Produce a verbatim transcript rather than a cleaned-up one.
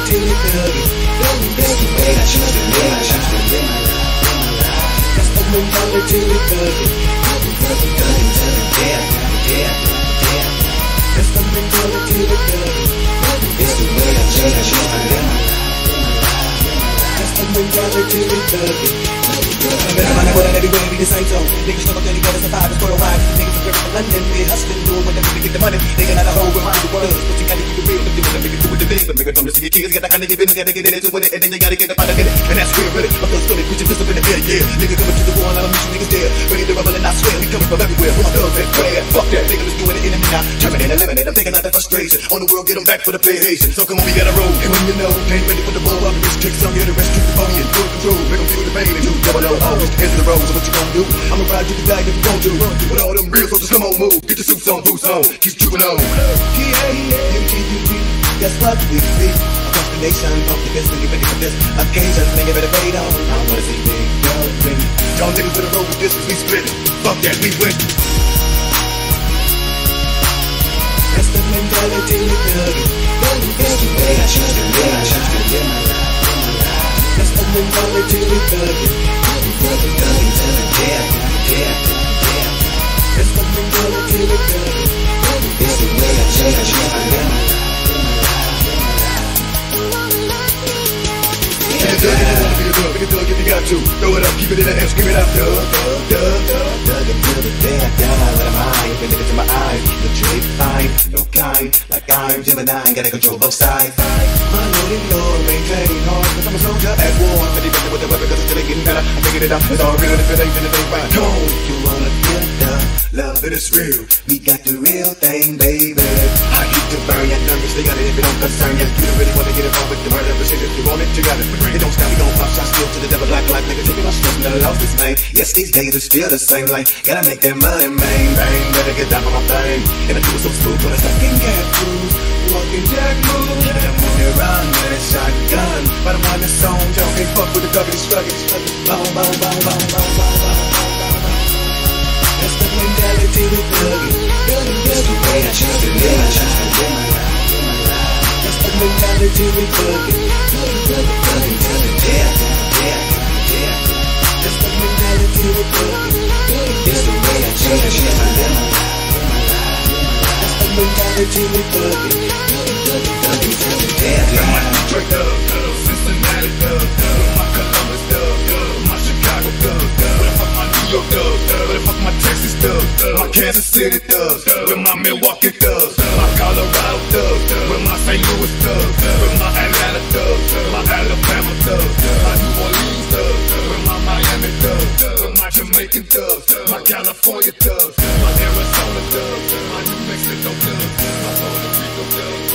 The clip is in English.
mentality we thug it. That's the way I choose to live, I choose to live my life. That's the mentality we thug it. Thug it, thug it, thug it, till the day I die, day I die, day I die. That's the mentality we thug it. It's the way I choose to live my life. That's the mentality we thug it. I'm in my neighborhood everywhere, be the same zone. Niggas struggle till together, survive, it's worldwide. Niggas are driven from London, we hustling, doing what they do to get the money. They got a whole remind the world, but you gotta keep it real. If you wanna make it do what they do, but make it from the see your kids, got that kind of get business, gotta get into it, and then you gotta get up out of it. And that's real, really. I'm still stunning, preaching pistol in the air, yeah. Niggas coming to the war, and I don't meet you niggas there. Ready to rumble, and I swear, we coming from everywhere. Where my thugs at, where they at? Fuck that, niggas doing the enemy now. Terminate, eliminate, I'm taking out that frustration. On the world, get them back for the pay Haitian. So come on, we gotta roll. And when you know, ain't ready for the blow up, the bitch kicks on, here to rescue the body and full control. Make them feel the pain, and you double O, always the end of the road. So what you gonna do? I'ma ride you the bag if you don't do. With all them real soldiers, come on, move. Get your suits on, boots on, keep trooping on. That's what we see. Across the nation, pump the best when you ready for this occasion. Nigga better wait on. I wanna see big guns ready. Y'all niggas better roll with this, cause we split it. Fuck that, we win. That's the mentality we thug it. That's the way I choose to live, I choose to live my life. That's the mentality we thug it. Thug it, thug it, till the day I die, day I die, day I die. That's the mentality we thug it. It's the way I choose to live my life. Get it dug, if you wanna be a dug, make it dug if you got to. Throw it up, keep it in the air, scream it out. Dug, dug, dug, dug, dug it till the day I die. Let 'em hide, been looking to my eyes. Look straight fine, no kind, like I'm Gemini, gotta control both sides. My loaded Lord, maintain hard, cause I'm a soldier at war. Steady busy with the weapon, cause it's still getting better. I'm figuring it out, it's all real, if it ain't, then it ain't right. Come on, you wanna feel the love, it is real. We got the real thing, baby. I hate to burn your nervous, they got it if it don't concern you. You don't really wanna get involved with the murder, but shit, if you want it, you got it. It don't stop, we gon' pop shots still to the devil, black life, nigga, taking my stress, never lost this man. Yes, these days it's still the same, like, gotta make that money, man, bang, better get down on my thing. And I do it so smooth, when I fucking get through, walking jack move, and I'm on it run, with a shotgun. But I'm on the song, y'all can't fuck with the dog, it's struggling, struggling, boom, boom, boom, boom, boom, boom, boom. That's the mentality we thug it. That's the way I choose to live, I choose to live my life. That's the mentality we thug it. Thug it, thug it, till the day I die, day I die, day I die. That's the mentality we thug it. It's the way I choose to live my life. That's the mentality we thug it. Thug it, thug it, till the day I die. My Detroit thug, thug, Cincinnati thug, thug, my Columbus thug, thug, my Chicago thug, thug, where the fuck my New York thug, thug, where the fuck my Texas thug, thug, my Kansas City thug, thug, where my Milwaukee thug, my Colorado thug, thug, where my Saint Louis thug, thug, where my Atlanta thug, thug, my Alabama thug, thug, my New Orleans thug, thug, where my Miami thug, thug, where my Jamaican thug, thug, my California thug, my Arizona thug, my New Mexico thug, my Puerto Rico thug.